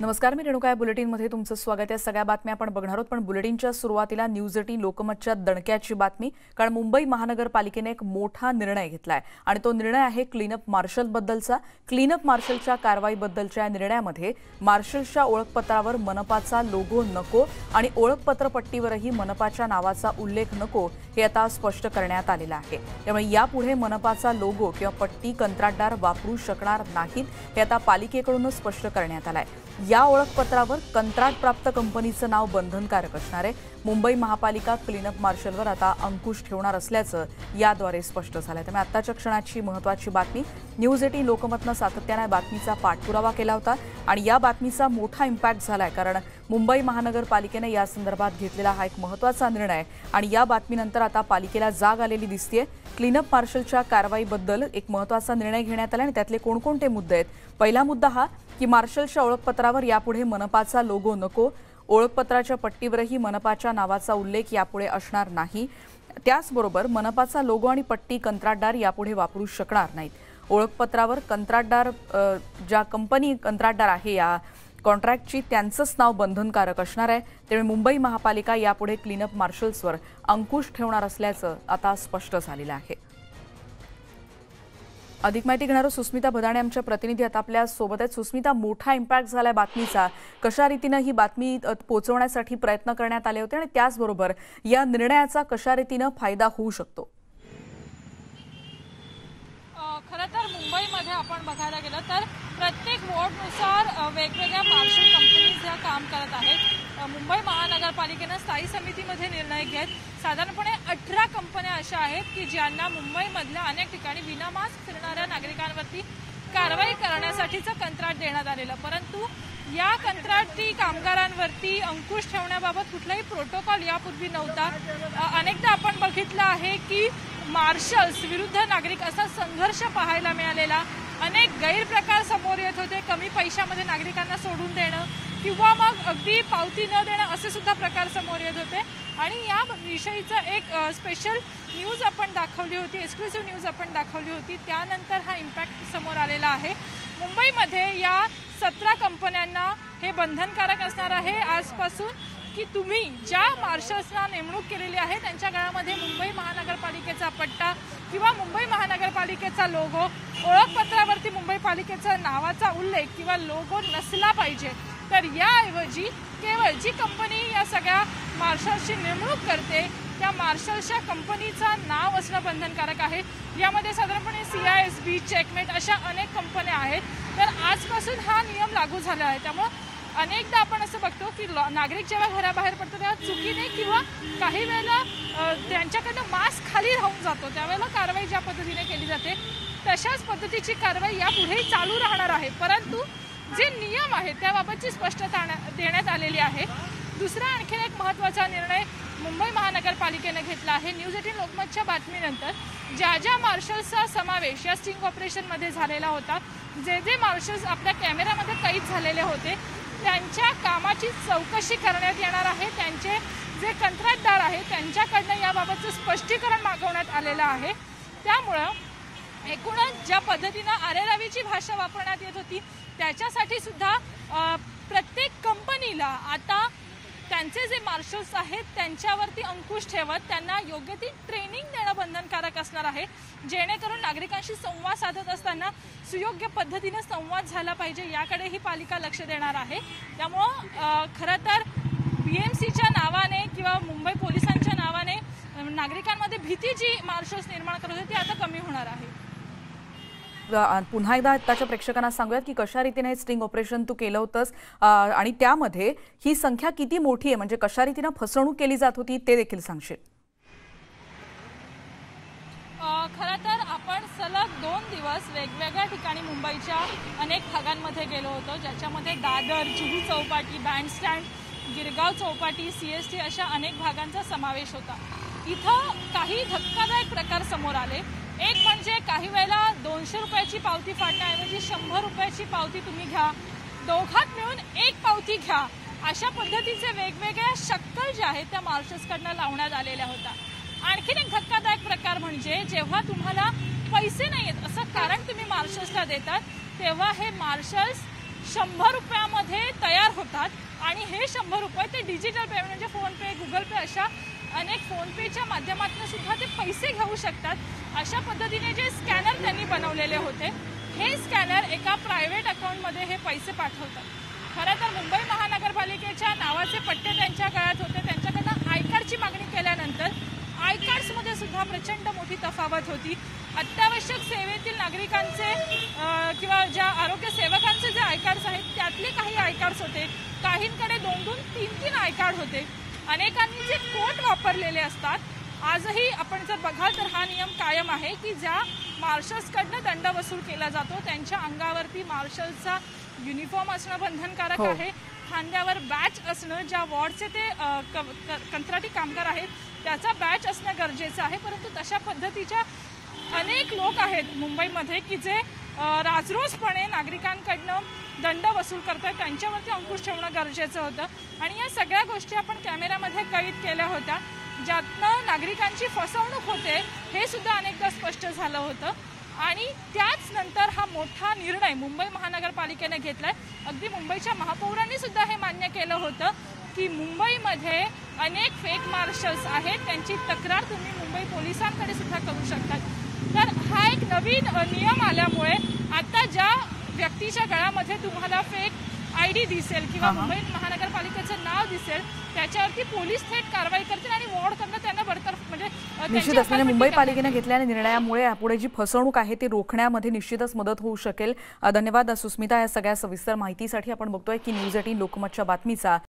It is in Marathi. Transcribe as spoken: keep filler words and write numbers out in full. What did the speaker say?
नमस्कार, मी रेणुका या बुलेटिनमध्ये तुमचं स्वागत आहे। सगळ्या बातम्या आपण बघणार आहोत, पण बुलेटिनच्या सुरुवातीला न्यूज एटीन लोकमतच्या दणक्याची बातमी। कारण मुंबई महानगरपालिकेने एक मोठा निर्णय घेतलाय आणि तो निर्णय आहे क्लीनअप मार्शल बद्दलचा। क्लीनअप मार्शलच्या कारवाईबद्दलच्या निर्णयामध्ये मार्शलच्या ओळखपत्रावर मनपाचा लोगो नको आणि ओळखपत्र पट्टीवरही मनपाच्या नावाचा उल्लेख नको हे आता स्पष्ट करण्यात आलेलं आहे। त्यामुळे यापुढे मनपाचा लोगो किंवा पट्टी कंत्राटदार वापरू शकणार नाहीत हे आता पालिकेकडून स्पष्ट करण्यात आलंय। या ओळखपत्रावर कंत्राट प्राप्त कंपनीचं नाव बंधनकारक असणार आहे। मुंबई महापालिका क्लीनअप मार्शलवर आता अंकुश ठेवणार असल्याचं याद्वारे स्पष्ट झालंय। त्यामुळे आताच्या क्षणाची महत्त्वाची बातमी। न्यूज एटीन लोकमतनं सातत्याने बातमीचा पाठपुरावा केला होता आणि या बातमीचा मोठा इम्पॅक्ट झालाय, कारण मुंबई महानगरपालिकेने या संदर्भात घेतलेला हा एक महत्त्वाचा निर्णय आणि या बातमीनंतर आता पालिकेला जाग आलेली दिसतेय। क्लीनअप मार्शलच्या कारवाईबद्दल एक महत्त्वाचा निर्णय घेण्यात आला आणि त्यातले कोणकोणते मुद्दे आहेत। पहिला मुद्दा हा की मार्शलच्या ओळखपत्रावर यापुढे मनपाचा लोगो नको, ओळखपत्राच्या पट्टीवरही मनपाच्या नावाचा उल्लेख यापुढे असणार नाही। त्याचबरोबर मनपाचा लोगो आणि पट्टी कंत्राटदार यापुढे वापरू शकणार नाहीत। ओळखपत्रावर कंत्राटदार ज्या कंपनी कंत्राटदार आहे या कॉन्ट्रॅक्टची त्यांचंच नाव बंधनकारक असणार आहे। त्यामुळे मुंबई महापालिका यापुढे क्लीनअप मार्शल्सवर अंकुश ठेवणार असल्याचं आता स्पष्ट झालेलं आहे। अधिक माहिती घेणार सुस्मिता भदाणे आमच्या प्रतिनिधी आता आपल्या सोबत आहेत। सुस्मिता, मोठा इम्पॅक्ट झालाय बातमीचा, कशा रीतीने ही बातमी पोहोचवण्यासाठी प्रयत्न करण्यात आले होते आणि त्याचबरोबर या निर्णयाचा कशा रीतीने फायदा होऊ शकतो? खरं तर मुंबईमध्ये आपण बघायला गेलं तर प्रत्येक वॉर्डनुसार वेगवेगळ्या मार्शल कंपनीज ह्या काम करत आहेत। मुंबई महानगरपालिकेनं स्थायी समितीमध्ये निर्णय घेत साधारणपणे अठरा कंपन्या अशा आहेत की ज्यांना मुंबईमधल्या अनेक ठिकाणी विनामास्क फिरणाऱ्या नागरिकांवरती कारवाई करण्यासाठीचं कंत्राट देण्यात आलेलं, परंतु या कंत्राटी कामगारांवरती अंकुश ठेवण्याबाबत कुठलाही प्रोटोकॉल यापूर्वी नव्हता। अनेकदा आपण बघितलं आहे की मार्शल्स विरुद्ध नागरिक असा संघर्ष पाहायला मिळालेला, अनेक गैरप्रकार समोर येत होते। कमी पैशामध्ये नागरिकांना सोडून देणं किंवा मग अगदी पावती न देणं असे सुद्धा प्रकार समोर येत होते आणि या विषयीचं एक स्पेशल न्यूज आपण दाखवली होती, एक्सक्लुसिव्ह न्यूज आपण दाखवली होती। त्यानंतर हा इम्पॅक्ट समोर आलेला आहे। मुंबईमध्ये या सतरा कंपन्यांना हे बंधनकारक असणार आहे आजपासून की तुम्ही ज्या मार्शल्सना नेमणूक केलेली आहे त्यांच्या गळ्यामध्ये मुंबई महानगरपालिकेचा पट्टा किंवा मुंबई महानगरपालिकेचा लोगो, ओळखपत्रावरती मुंबई पालिकेचा नावाचा उल्लेख किंवा लोगो नसला पाहिजे। तर याऐवजी केवळ जी कंपनी या सगळ्या मार्शल्सची नेमणूक करते त्या मार्शल्सच्या कंपनीचं नाव असणं बंधनकारक आहे। यामध्ये साधारणपणे C I S B, Checkmate अशा अनेक कंपन्या आहेत। तर आजपासून हा नियम लागू झाला आहे। त्यामुळे अनेकदा आपण असं बघतो की नागरिक जेव्हा घराबाहेर पडतो तेव्हा चुकीने किंवा काही वेळेला त्यांच्याकडनं मास्क खाली राहून जातो, त्यावेळेला कारवाई ज्या पद्धतीने केली जाते तशाच पद्धतीची कारवाई यापुढेही चालू राहणार आहे, परंतु जे नियम आहेत त्याबाबतची स्पष्टता देण्यात आलेली आहे। दुसरा आणखीन एक महत्त्वाचा निर्णय मुंबई महानगरपालिकेने घेतला आहे। न्यूज एटीन लोकमतच्या बातमीनंतर ज्या ज्या मार्शल्सचा समावेश या स्टिंग ऑपरेशनमध्ये झालेला होता, जे जे मार्शल्स आपल्या कॅमेऱ्यामध्ये कैद झालेले होते त्यांच्या कामाची चौकशी करण्यात येणार आहे। त्यांचे जे कंत्राटदार आहेत त्यांच्याकडनं याबाबतचं स्पष्टीकरण मागवण्यात आलेलं आहे। त्यामुळं एकूणच ज्या पद्धतीनं अरेरावीची भाषा वापरण्यात येत होती त्याच्यासाठी सुद्धा प्रत्येक कंपनीला आता त्यांचे जे मार्शल्स आहेत त्यांच्यावरती अंकुश ठेवत त्यांना योग्य ती ट्रेनिंग देणं बंधनकारक असणार आहे, जेणेकरून नागरिकांशी संवाद साधत असताना सुयोग्य पद्धतीने संवाद झाला पाहिजे याकडे ही पालिका लक्ष देणार आहे। त्यामुळं खरं तर बी एम सीच्या नावाने किंवा मुंबई पोलिसांच्या नावाने नागरिकांमध्ये भीती जी मार्शल्स निर्माण करत होती ती आता कमी होणार आहे। पुन्हा एकदा आताच्या प्रेक्षकांना सांगूयात की कशा रीतीने हे स्टिंग ऑपरेशन तू केलं होतंस आणि त्यामध्ये ही संख्या किती मोठी आहे, म्हणजे कशा रीतीने फसवणूक केली जात होती ते देखील सांगशील? खरं तर आपण सलग दोन दिवस वेगवेगळ्या ठिकाणी मुंबईच्या अनेक भागांमध्ये गेलो होतो, ज्याच्यामध्ये Dadar, Juhu Chowpatty, Bandstand, Girgaon Chowpatty, C S T अशा अनेक भागांचा समावेश होता। इथं काही धक्कादायक प्रकार समोर आले। एक म्हणजे काही वेळेला दोनशे रुपयाची पावती फाडण्याऐवजी शंभर रुपयाची पावती तुम्ही घ्या, दोघात मिळून एक पावती घ्या, अशा पद्धतीचे वेगवेगळ्या शक्कल ज्या आहेत त्या मार्शल्सकडनं लावण्यात आलेल्या होत्या। आणखीन एक धक्कादायक प्रकार म्हणजे जेव्हा तुम्हाला पैसे नाही आहेत असं कारण तुम्ही मार्शल्सला देतात तेव्हा हे मार्शल्स शंभर रुपयामध्ये तयार होतात आणि हे शंभर रुपये ते डिजिटल पेमेंट म्हणजे फोनपे, गुगल पे अशा अनेक फोनपेच्या माध्यमातून सुद्धा ते पैसे घेऊ शकतात. अशा पद्धतीने जे स्कॅनर त्यांनी बनवलेले होते, हे स्कॅनर एका प्रायव्हेट अकाउंटमध्ये हे पैसे पाठवतात. खरं तर मुंबई महानगरपालिकेच्या नावाचे पट्टे त्यांच्या गळ्यात होते. त्यांच्याकडनं आय कार्डची मागणी केल्यानंतर आय कार्ड्समध्ये सुद्धा प्रचंड मोठी तफावत होती. अत्यावश्यक सेवेतील नागरिकांचे किंवा ज्या आरोग्य सेवकांचे जे आय कार्ड्स आहेत त्यातले काही आय कार्ड्स होते, काहींकडे दोन दोन तीन तीन आय कार्ड होते. अनेकांनी जे कोट वापरलेले असतात, आजही आपण जर बघाल तर हा नियम कायम आहे की ज्या मार्शल्सकडनं दंड वसूल केला जातो त्यांच्या अंगावरती मार्शलचा युनिफॉर्म असणं बंधनकारक हो. आहे. खांद्यावर बॅच असणं, ज्या वॉर्डचे ते अ, क- क- कंत्राटी कामगार आहेत त्याचा बॅच असणं गरजेचं आहे. परंतु तशा पद्धतीच्या अनेक लोक आहेत मुंबईमध्ये की जे अ, राजरोसपणे नागरिकांकडनं दंड वसूल करतात. त्यांच्यावरती अंकुश ठेवणं गरजेचं होतं आणि या सगळ्या गोष्टी आपण कॅमेऱ्यामध्ये कैद केल्या होत्या, ज्यातनं नागरिकांची फसवणूक होते हे सुद्धा अनेकदा स्पष्ट झालं होतं. आणि त्याच नंतर हा मोठा निर्णय मुंबई महानगरपालिकेने घेतलाय. अगदी मुंबईच्या महापौरांनी सुद्धा हे मान्य केलं होतं की मुंबईमध्ये अनेक फेक मार्शल्स आहेत, त्यांची तक्रार तुम्ही मुंबई पोलिसांकडे सुद्धा करू शकता. तर हा एक नवीन अ, नियम आल्यामुळे आता ज्या व्यक्तीच्या गळ्यामध्ये तुम्हाला फेक आय डी दिसेल किंवा मुंबई महानगरपालिकेचं नाव दिसेल त्याच्यावरती पोलीस थेट कारवाई करतील आणि वॉर्डकडनं त्यांना बडतर्फ म्हणजे अ, निश्चित त्यांची असल्याने मुंबई पालिकेने घेतलेल्या निर्णयामुळे यापुढे जी फसवणूक आहे ती रोखण्यामध्ये निश्चितच मदत होऊ शकेल. अ, धन्यवाद सुस्मिता या सगळ्या सविस्तर माहितीसाठी. आपण बघतोय की न्यूज एटीन लोकमतच्या बातमीचा